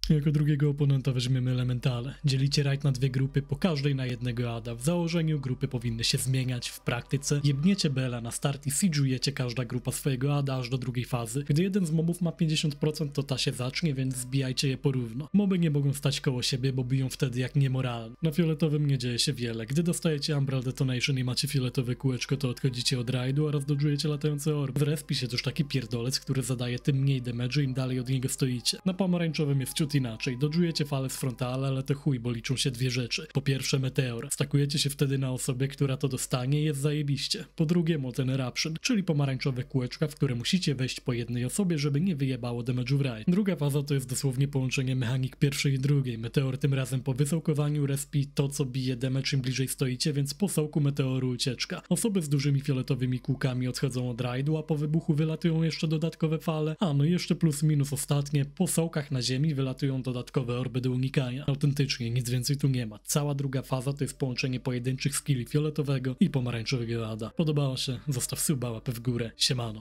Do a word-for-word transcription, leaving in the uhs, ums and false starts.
Jako drugiego oponenta weźmiemy elementale. Dzielicie rajd na dwie grupy, po każdej na jednego ada. W założeniu grupy powinny się zmieniać, w praktyce jebniecie Bela na start i siege'ujecie każda grupa swojego ada aż do drugiej fazy. Gdy jeden z mobów ma pięćdziesiąt procent, to ta się zacznie, więc zbijajcie je porówno. Moby nie mogą stać koło siebie, bo biją wtedy jak niemoralne. Na fioletowym nie dzieje się wiele. Gdy dostajecie Umbral Detonation i macie fioletowe kółeczko, to odchodzicie od rajdu oraz dodżujecie latający orb. W respi się też taki pierdolec, który zadaje tym mniej damage'u, im dalej od niego stoicie. Na pomarańczowym jest ciut inaczej. Dodżujecie falę z frontala, ale to chuj, bo liczą się dwie rzeczy. Po pierwsze meteor. Stakujecie się wtedy na osobie, która to dostanie i jest zajebiście. Po drugie Molten Eruption, czyli pomarańczowe kółeczka, w które musicie wejść po jednej osobie, żeby nie wyjebało damage'u w rajd. Druga faza to jest dosłownie połączenie mechanik pierwszej i drugiej. Meteor tym razem po wysołkowaniu respi to, co bije damage im bliżej stoicie, więc po sołku meteoru ucieczka. Osoby z dużymi fioletowymi kółkami odchodzą od rajdu, a po wybuchu wylatują jeszcze dodatkowe fale. A no i jeszcze plus minus ostatnie, po sołkach na ziemi wylatują dodatkowe orby do unikania. Autentycznie, nic więcej tu nie ma. Cała druga faza to jest połączenie pojedynczych skilli fioletowego i pomarańczowego ada. Podobało się? Zostaw suba, łapę w górę. Siemano.